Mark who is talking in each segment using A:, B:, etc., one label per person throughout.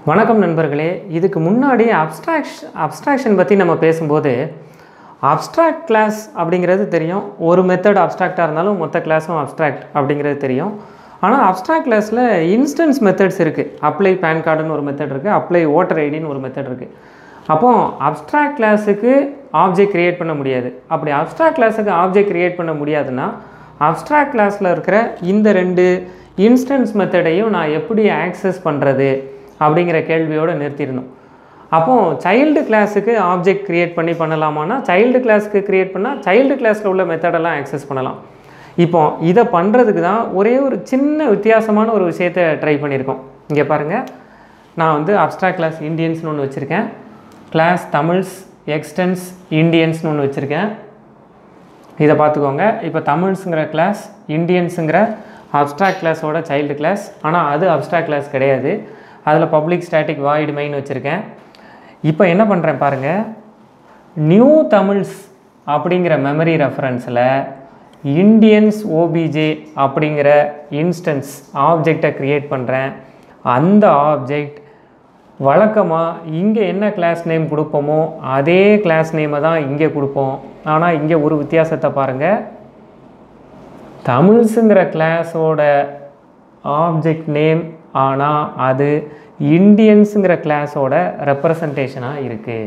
A: வணக்கம் நண்பர்களே. இதுக்கு முன்னாடி அப்ஸ்ட்ராக்ஷன் பற்றி நம்ம பேசும்போது அப்ஸ்ட்ராக்ட் கிளாஸ் அப்படிங்கிறது தெரியும். ஒரு மெத்தட் அப்ஸ்ட்ராக்டாக இருந்தாலும் மொத்த கிளாஸும் அப்ஸ்ட்ராக்ட் அப்படிங்கிறது தெரியும். ஆனால் அப்ஸ்ட்ராக்ட் கிளாஸில் இன்ஸ்டன்ஸ் மெத்தட்ஸ் இருக்குது. அப்ளை பேன் கார்டுன்னு ஒரு மெத்தட் இருக்குது, அப்ளை ஓட்டர் ஐடின்னு ஒரு மெத்தட் இருக்குது. அப்போது அப்ஸ்ட்ராக்ட் கிளாஸுக்கு ஆப்ஜெக்ட் க்ரியேட் பண்ண முடியாது. அப்படி அப்ஸ்ட்ராக்ட் கிளாஸுக்கு ஆப்ஜெக்ட் க்ரியேட் பண்ண முடியாதுன்னா அப்ஸ்ட்ராக்ட் கிளாஸில் இருக்கிற இந்த ரெண்டு இன்ஸ்டன்ஸ் மெத்தடையும் நான் எப்படி ஆக்சஸ் பண்ணுறது அப்படிங்கிற கேள்வியோடு நிறுத்தியிருந்தோம். அப்போது சைல்டு கிளாஸுக்கு ஆப்ஜெக்ட் க்ரியேட் பண்ணலாமான்னா சைல்டு கிளாஸுக்கு க்ரியேட் பண்ணால் சைல்டு கிளாஸில் உள்ள மெத்தடெல்லாம் ஆக்சஸ் பண்ணலாம். இப்போ இதை பண்ணுறதுக்கு தான் ஒரே ஒரு சின்ன வித்தியாசமான ஒரு விஷயத்தை ட்ரை பண்ணியிருக்கோம். இங்கே பாருங்கள், நான் வந்து அப்ஸ்ட்ராக்ட் கிளாஸ் இண்டியன்ஸ்னு ஒன்று வச்சுருக்கேன், கிளாஸ் தமிழ்ஸ் எக்ஸ்டென்ஸ் இண்டியன்ஸ்னு ஒன்று வச்சுருக்கேன். இதை பார்த்துக்கோங்க. இப்போ தமிழ்ஸுங்கிற கிளாஸ் இண்டியன்ஸுங்கிற அப்ஸ்ட்ராக்ட் கிளாஸோட சைல்டு கிளாஸ். ஆனால் அது அப்ஸ்ட்ராக்ட் கிளாஸ் கிடையாது. அதில் பப்ளிக் ஸ்டாட்டிக் வாய்டு மெயின் வச்சுருக்கேன். இப்போ என்ன பண்ணுறேன் பாருங்கள், நியூ தமிழ்ஸ் அப்படிங்கிற மெமரி ரெஃபரன்ஸில் இண்டியன்ஸ் ஓபிஜே அப்படிங்கிற இன்ஸ்டன்ஸ் ஆப்ஜெக்டை க்ரியேட் பண்ணுறேன். அந்த ஆப்ஜெக்ட் வழக்கமாக இங்கே என்ன கிளாஸ் நேம் கொடுப்போமோ அதே கிளாஸ் நேமை தான் இங்கே கொடுப்போம். ஆனால் இங்கே ஒரு வித்தியாசத்தை பாருங்கள், தமிழ்ஸுங்கிற கிளாஸோட ஆப்ஜெக்ட் நேம் ஆனால் அது இண்டியன்ஸுங்கிற கிளாஸோட ரெப்ரசன்டேஷனாக இருக்குது.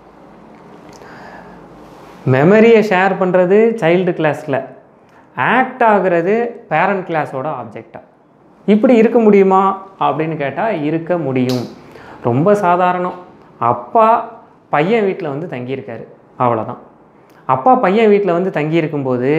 A: மெமரியை ஷேர் பண்ணுறது சைல்டு கிளாஸில், ஆக்ட் ஆகிறது பேரண்ட் கிளாஸோட ஆப்ஜெக்டாக. இப்படி இருக்க முடியுமா அப்படின்னு கேட்டால் இருக்க முடியும். ரொம்ப சாதாரணம். அப்பா பையன் வீட்டில் வந்து தங்கியிருக்காரு, அவ்வளோதான். அப்பா பையன் வீட்டில் வந்து தங்கியிருக்கும்போது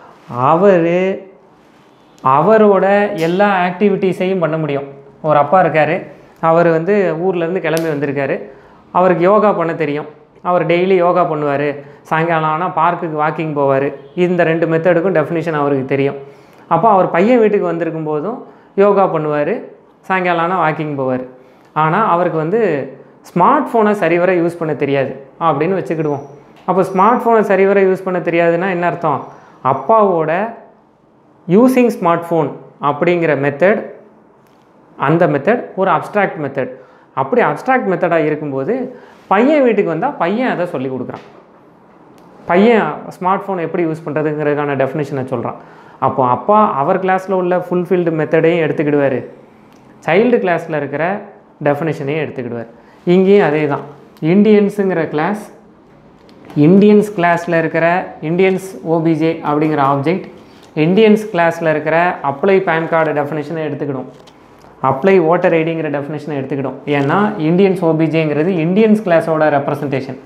A: அவரோட எல்லா ஆக்டிவிட்டீஸையும் பண்ண முடியும். ஒரு அப்பா இருக்கார், அவர் வந்து ஊர்லேருந்து கிளம்பி வந்திருக்காரு, அவருக்கு யோகா பண்ண தெரியும், அவர் டெய்லி யோகா பண்ணுவார், சாயங்காலம் ஆனால் பார்க்குக்கு வாக்கிங் போவார். இந்த ரெண்டு மெத்தடுக்கும் டெஃபினிஷன் அவருக்கு தெரியும். அப்போ அவர் பையன் வீட்டுக்கு வந்திருக்கும் போதும் யோகா பண்ணுவார், சாயங்காலம் ஆனால் வாக்கிங் போவார். ஆனால் அவருக்கு வந்து ஸ்மார்ட் ஃபோனை சரிவர யூஸ் பண்ண தெரியாது அப்படின்னு வச்சுக்கிடுவோம். அப்போ ஸ்மார்ட் ஃபோனை சரிவர யூஸ் பண்ண தெரியாதுன்னா என்ன அர்த்தம்? அப்பாவோட யூஸிங் ஸ்மார்ட் ஃபோன் அப்படிங்கிற மெத்தட், அந்த மெத்தட் ஒரு அப்ஸ்ட்ராக்ட் மெத்தட். அப்படி அப்ஸ்ட்ராக்ட் மெத்தடாக இருக்கும்போது பையன் வீட்டுக்கு வந்தால் பையன் அதை சொல்லி கொடுக்குறான். பையன் ஸ்மார்ட் ஃபோன் எப்படி யூஸ் பண்ணுறதுங்கிறதுக்கான டெஃபினேஷனை சொல்கிறான். அப்போது அப்பா அவர் கிளாஸில் உள்ள ஃபுல்ஃபில்டு மெத்தடையும் எடுத்துக்கிடுவார், சைல்டு கிளாஸில் இருக்கிற டெஃபினேஷனையும் எடுத்துக்கிடுவார். இங்கேயும் அதே தான். இண்டியன்ஸுங்கிற கிளாஸ், இண்டியன்ஸ் கிளாஸில் இருக்கிற இண்டியன்ஸ் ஓபிஜே அப்படிங்கிற ஆப்ஜெக்ட் இண்டியன்ஸ் கிளாஸில் இருக்கிற அப்ளை பேன் கார்டு டெஃபினேஷனை எடுத்துக்கிடும், அப்ளை ஓட்டர் ஐடிங்கிற டெஃபினேஷனை எடுத்துக்கிடும். ஏன்னா இண்டியன்ஸ் ஓபிஜேங்கிறது இண்டியன்ஸ் கிளாஸோட ரெப்ரசன்டேஷன்.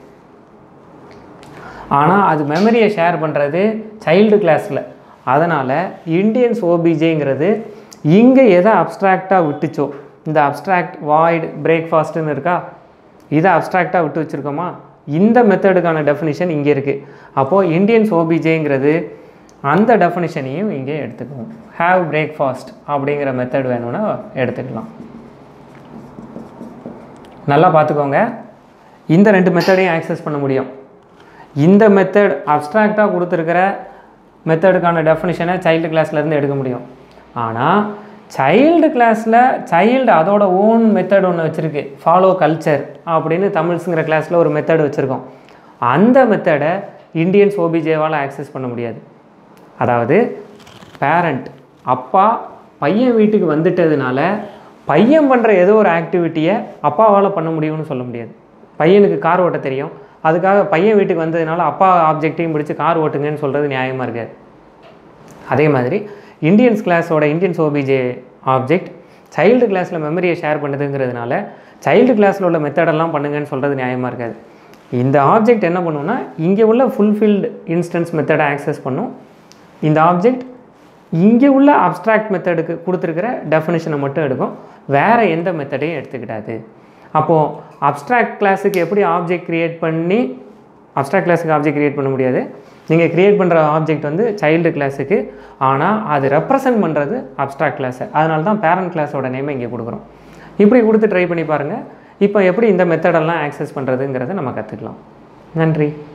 A: ஆனால் அது மெமரியை ஷேர் பண்ணுறது சைல்டு கிளாஸில். அதனால் இண்டியன்ஸ் ஓபிஜேங்கிறது இங்கே எதை அப்ஸ்ட்ராக்டாக விட்டுச்சோ, இந்த அப்ஸ்ட்ராக்ட் வாய்டு பிரேக்ஃபாஸ்ட்டுன்னு இருக்கா, இதை அப்ஸ்ட்ராக்டாக விட்டு வச்சுருக்கோமா, இந்த மெத்தடுக்கான டெஃபினிஷன் இங்கே இருக்குது. அப்போது இண்டியன்ஸ் ஓபிஜேங்கிறது அந்த டெஃபினிஷனையும் இங்கே எடுத்துக்குவோம். ஹேவ் பிரேக்ஃபாஸ்ட் அப்படிங்கிற மெத்தட் வேணும்னா எடுத்துக்கலாம். நல்லா பார்த்துக்கோங்க, இந்த ரெண்டு மெத்தடையும் ஆக்சஸ் பண்ண முடியும். இந்த மெத்தட் அப்ஸ்ட்ராக்டாக கொடுத்துருக்கிற மெத்தடுக்கான டெஃபினிஷனை சைல்டு கிளாஸ்லேருந்து எடுக்க முடியும். ஆனால் சைல்டு கிளாஸில் சைல்டு அதோட ஓன் மெத்தட் ஒன்று வச்சுருக்கு, ஃபாலோ கல்ச்சர் அப்படின்னு தமிழ்ஸுங்கிற கிளாஸில் ஒரு மெத்தட் வச்சுருக்கோம். அந்த மெத்தடை இண்டியன்ஸ் ஓபிஜேவால் ஆக்சஸ் பண்ண முடியாது. அதாவது பேரண்ட் அப்பா பையன் வீட்டுக்கு வந்துட்டதுனால பையன் பண்ணுற ஏதோ ஒரு ஆக்டிவிட்டியை அப்பாவால் பண்ண முடியும்னு சொல்ல முடியாது. பையனுக்கு கார் ஓட்ட தெரியும், அதுக்காக பையன் வீட்டுக்கு வந்ததுனால அப்பா ஆப்ஜெக்டையும் பிடிச்சி கார் ஓட்டுங்கன்னு சொல்கிறது நியாயமாக இருக்காது. அதே மாதிரி இண்டியன்ஸ் கிளாஸோட இண்டியன்ஸ் ஓபிஜே ஆப்ஜெக்ட் சைல்டு கிளாஸில் மெமரியை ஷேர் பண்ணுதுங்கிறதுனால சைல்டு கிளாஸில் உள்ள மெத்தடெல்லாம் பண்ணுங்கன்னு சொல்கிறது நியாயமாக இருக்காது. இந்த ஆப்ஜெக்ட் என்ன பண்ணுன்னா இங்கே உள்ள ஃபுல்ஃபில்டு இன்ஸ்டன்ஸ் மெத்தடை ஆக்சஸ் பண்ணும். இந்த ஆப்ஜெக்ட் இங்கே உள்ள அப்ஸ்ட்ராக்ட் மெத்தடுக்கு கொடுத்துருக்கிற டெஃபினிஷனை மட்டும் எடுக்கும், வேறு எந்த மெத்தடையும் எடுத்துக்கிட்டாது. அப்போது அப்ஸ்ட்ராக்ட் கிளாஸுக்கு எப்படி ஆப்ஜெக்ட் க்ரியேட் பண்ணி, அப்ஸ்ட்ராக்ட் கிளாஸுக்கு ஆப்ஜெக்ட் க்ரியேட் பண்ண முடியாது. நீங்கள் க்ரியேட் பண்ணுற ஆப்ஜெக்ட் வந்து சைல்டு கிளாஸுக்கு, ஆனால் அது ரெப்ரசன்ட் பண்ணுறது அப்ஸ்ட்ராக்ட் கிளாஸு. அதனால தான் பேரண்ட் கிளாஸோட நேமை இங்கே கொடுக்குறோம். இப்படி கொடுத்து ட்ரை பண்ணி பாருங்கள். இப்போ எப்படி இந்த மெத்தடெல்லாம் ஆக்சஸ் பண்ணுறதுங்கிறத நம்ம கற்றுக்கலாம். நன்றி.